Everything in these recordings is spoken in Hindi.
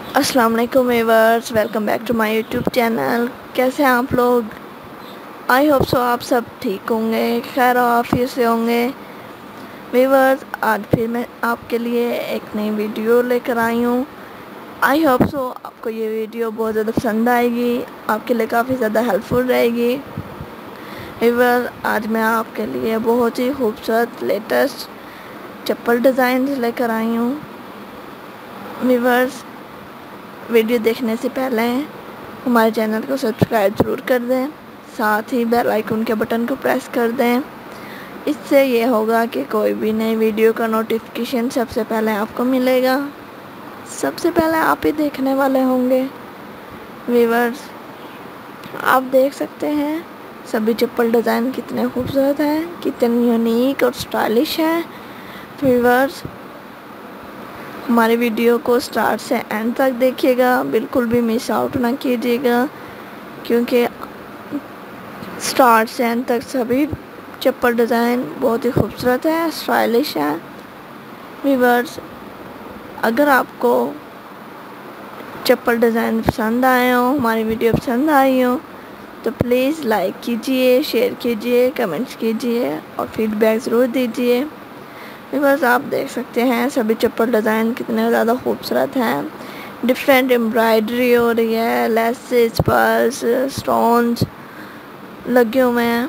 अस्सलाम वालेकुम viewers, welcome back to my YouTube channel. कैसे हैं आप लोग? आई होप सो आप सब ठीक होंगे, खैर आफियत से होंगे। व्यूअर्स, आज फिर मैं आपके लिए एक नई वीडियो लेकर आई हूँ। आई होप सो आपको ये वीडियो बहुत ज़्यादा पसंद आएगी, आपके लिए काफ़ी ज़्यादा हेल्पफुल रहेगी। व्यूअर्स, आज मैं आपके लिए बहुत ही खूबसूरत लेटेस्ट चप्पल डिज़ाइन लेकर आई हूँ। व्यूअर्स, वीडियो देखने से पहले हमारे चैनल को सब्सक्राइब ज़रूर कर दें, साथ ही बेल आइकन के बटन को प्रेस कर दें। इससे ये होगा कि कोई भी नई वीडियो का नोटिफिकेशन सबसे पहले आपको मिलेगा, सबसे पहले आप ही देखने वाले होंगे। व्यूअर्स, आप देख सकते हैं सभी चप्पल डिज़ाइन कितने खूबसूरत हैं, कितने यूनिक और स्टाइलिश हैं। व्यूअर्स, हमारी वीडियो को स्टार्ट से एंड तक देखिएगा, बिल्कुल भी मिस आउट ना कीजिएगा, क्योंकि स्टार्ट से एंड तक सभी चप्पल डिज़ाइन बहुत ही खूबसूरत है, स्टाइलिश है। व्यूअर्स, अगर आपको चप्पल डिज़ाइन पसंद आए हो, हमारी वीडियो पसंद आई हो, तो प्लीज़ लाइक कीजिए, शेयर कीजिए, कमेंट्स कीजिए और फीडबैक ज़रूर दीजिए। व्यूअर्स, आप देख सकते हैं सभी चप्पल डिज़ाइन कितने ज़्यादा खूबसूरत हैं। डिफरेंट एम्ब्रॉयडरी हो रही है, लेसेस, पर्ल्स, स्टोन्स लगे हुए हैं,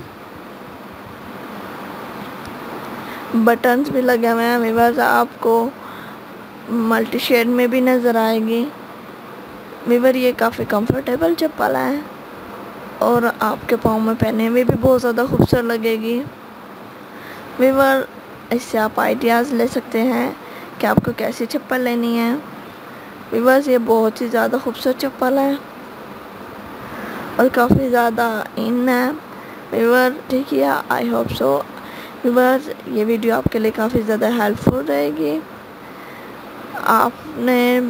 बटन्स भी लगे हुए हैं। व्यूअर्स, आपको मल्टी शेड में भी नज़र आएगी। व्यूअर, ये काफ़ी कंफर्टेबल चप्पल है और आपके पाँव में पहने हुए भी बहुत ज़्यादा खूबसूरत लगेगी। व्यूअर, इससे आप आइडियाज़ ले सकते हैं कि आपको कैसी चप्पल लेनी है। व्यूअर्स, ये बहुत ही ज़्यादा खूबसूरत चप्पल है और काफ़ी ज़्यादा इन है। व्यूअर, ठीक है, आई होप सो व्यूअर्स ये वीडियो आपके लिए काफ़ी ज़्यादा हेल्पफुल रहेगी। आपने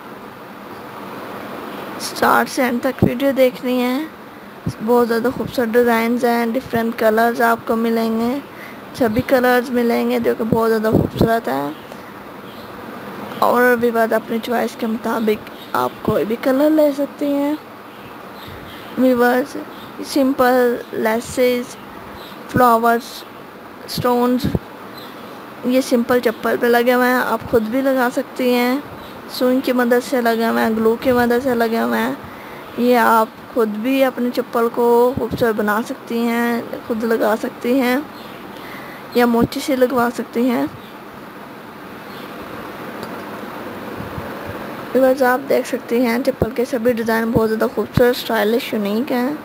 स्टार्ट से एंड तक वीडियो देखनी है। बहुत ज़्यादा खूबसूरत डिज़ाइंस हैं, डिफरेंट कलर्स आपको मिलेंगे, सभी कलर्स मिलेंगे जो कि बहुत ज़्यादा खूबसूरत हैं। और भी बात, अपनी चॉइस के मुताबिक आप कोई भी कलर ले सकती हैं। Viewers, simple laces, flowers, stones ये सिंपल चप्पल पे लगे हुए हैं, आप खुद भी लगा सकती हैं। सुई की मदद से लगे हुए हैं, ग्लू की मदद से लगे हुए हैं। ये आप खुद भी अपनी चप्पल को खूबसूरत बना सकती हैं, खुद लगा सकती हैं या मोची से लगवा सकती हैं। व्यूअर्स, आप देख सकती हैं चप्पल के सभी डिज़ाइन बहुत ज़्यादा खूबसूरत, स्टाइलिश, यूनिक हैं।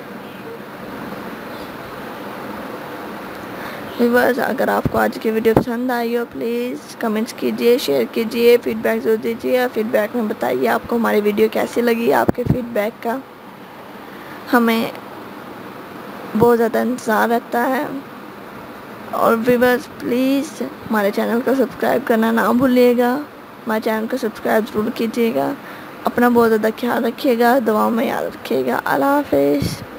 व्यूअर्स, अगर आपको आज की वीडियो पसंद आई हो, प्लीज़ कमेंट्स कीजिए, शेयर कीजिए, फीडबैक ज़रूर दीजिए। फीडबैक में बताइए आपको हमारी वीडियो कैसी लगी। आपके फीडबैक का हमें बहुत ज़्यादा इंतज़ार रहता है। और व्यूअर्स, प्लीज़ हमारे चैनल को सब्सक्राइब करना ना भूलिएगा, हमारे चैनल को सब्सक्राइब ज़रूर कीजिएगा। अपना बहुत ज़्यादा ख्याल रखिएगा, दुआओं में याद रखिएगा। अल्लाह हाफ़िज़।